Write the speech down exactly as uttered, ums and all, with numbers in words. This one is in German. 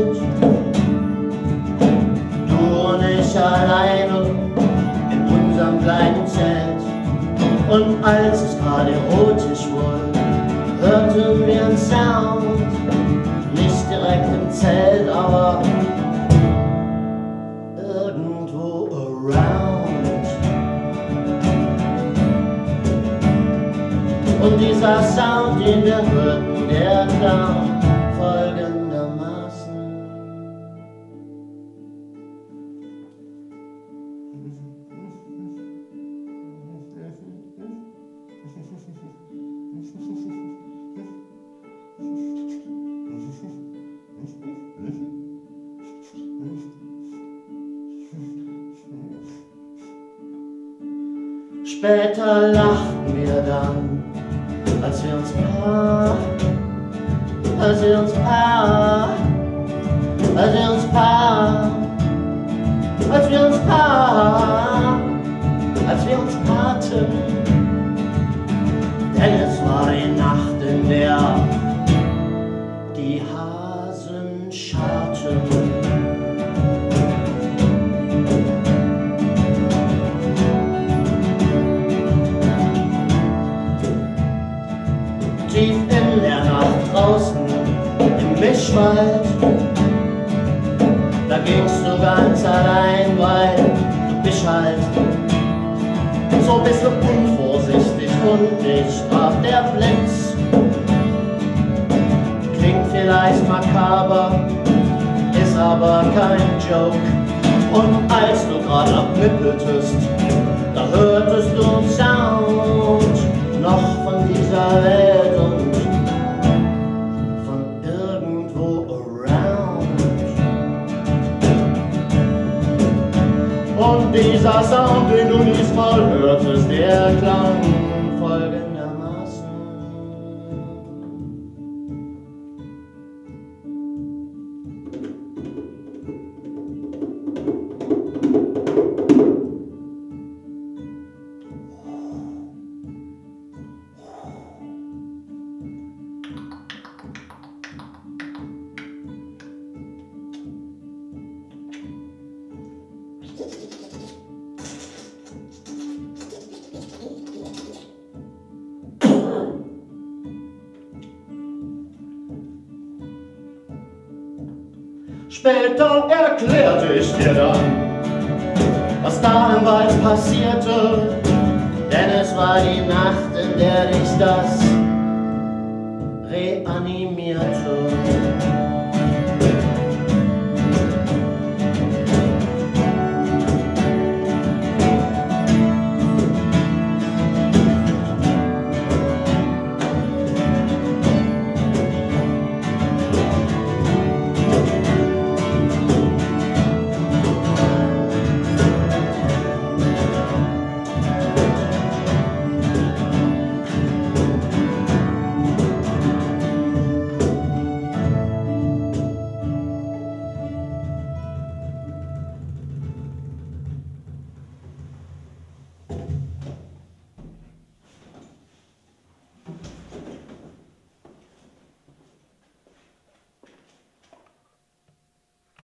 sind, du und ich alleine in unserem kleinen Zelt. Und als es gerade erotisch wurde, hörten wir einen Sound, nicht direkt im Zelt, aber irgendwo around. Und dieser Sound, den wir hörten, der klang folgendermaßen. Später lachten wir dann, als wir uns paar, als wir uns paar, als wir uns paar, als wir uns paar, als wir uns paarten. Denn es war die Nacht, in der die Hasen scharrten. Tief in der Nacht draußen im Mischwald, da gingst du ganz allein, weil du bist halt so ein bisschen unvorsichtig und dich traf der Blitz. Klingt vielleicht makaber, ist aber kein Joke. Und als du gerade abnippeltest, da hörtest du einen Sound noch von dieser Welt und von irgendwo around. Und dieser Sound, den du diesmal hörtest, der klang folgendermaßen. Später erklärte ich dir dann, was da im Wald passierte, denn es war die Nacht, in der dich das